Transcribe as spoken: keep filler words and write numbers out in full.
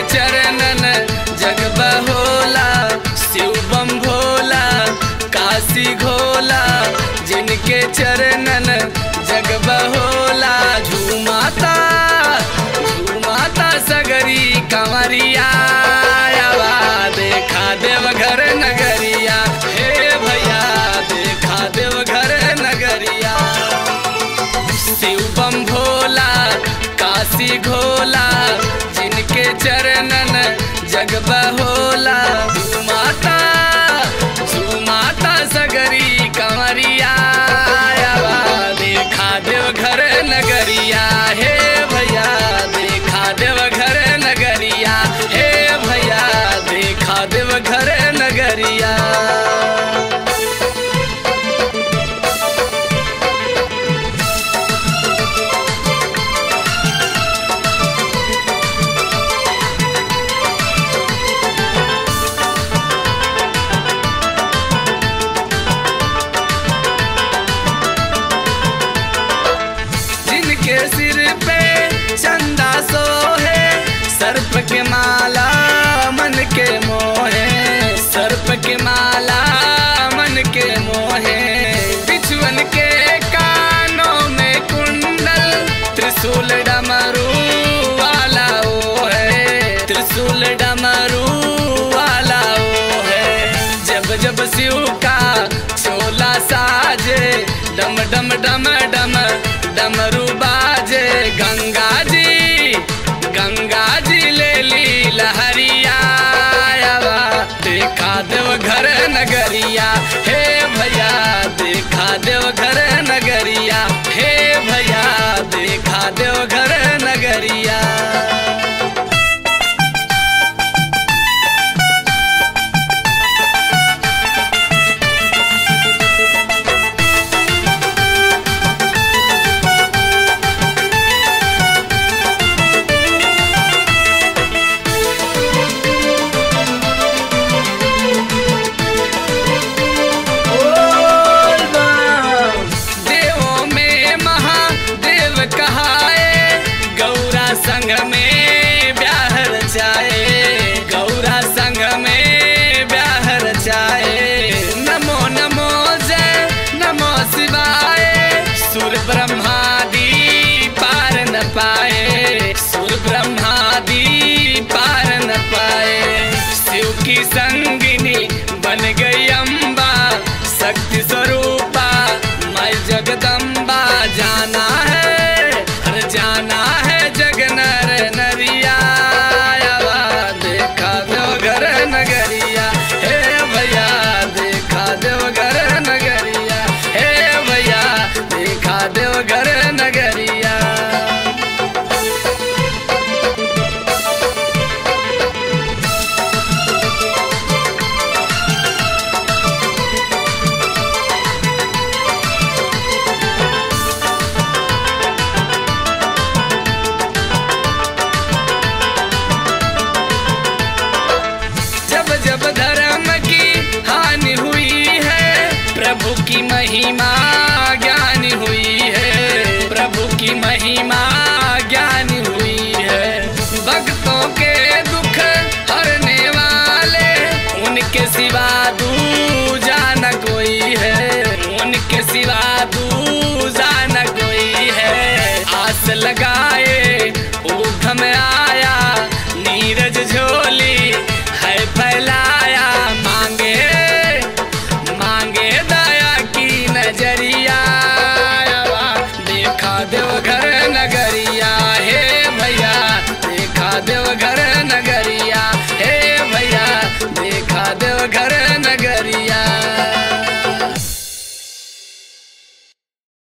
चरणन जग बहोला, शिव बम भोला काशी घोला, जिनके चरणन जग बहोला। झूमाता झूमाता सगरी कंवरिया, देखा देवघर नगरिया, हे भैया देखा देवघर नगरिया। शिव बम भोला काशी घोला, जिनके चरणन जग बहोला। झूमाता झूमाता सगरी कंवरिया, देखा देवघर नगरिया, हे भैया देखा देवघर नगरिया, हे भैया देखा देवघर नगरिया। जिनके सिर पे चंदा सोहे, सर्प के माला मन के मोहे, सर्प के माला मन के मोहे। बिछुअन के कानों में कुंडल, त्रिशूल डमरू वाला वो है, त्रिशूल डमरू वाला वो है। जब जब शिव का चोला साजे, डम डम डम डम डमरू बाजे। गंगा जी गंगा जी ले ली लहरिया, देखा देवघर नगरिया, हे भैया देखा देवघर नगरिया, हे भैया देखा देवघर नगरिया। संग में ब्याह रचाए, गौरा संग में ब्याह रचाए। नमो नमो जय नमो शिवाय, सुर ब्रह्मादि पार न पाए, सुर ब्रह्मादि पार न पाए। शिव की संगिनी बन गई अम्बा, शक्ति स्वरूपा मैं जगदम्बा। जाना है हर जाना है जग नर नरिया, देखा देवघर नगरिया, हे भैया देखा देवघर नगरिया, हे भैया देखा देवघर नगरिया। जब धर्म की हानि हुई है, प्रभु की महिमा ज्ञान हुई है, प्रभु की महिमा ज्ञान हुई है। भक्तों के दुख हरने वाले, उनके सिवा दूजा न कोई है, उनके सिवा दूजा न कोई है। आस लगाए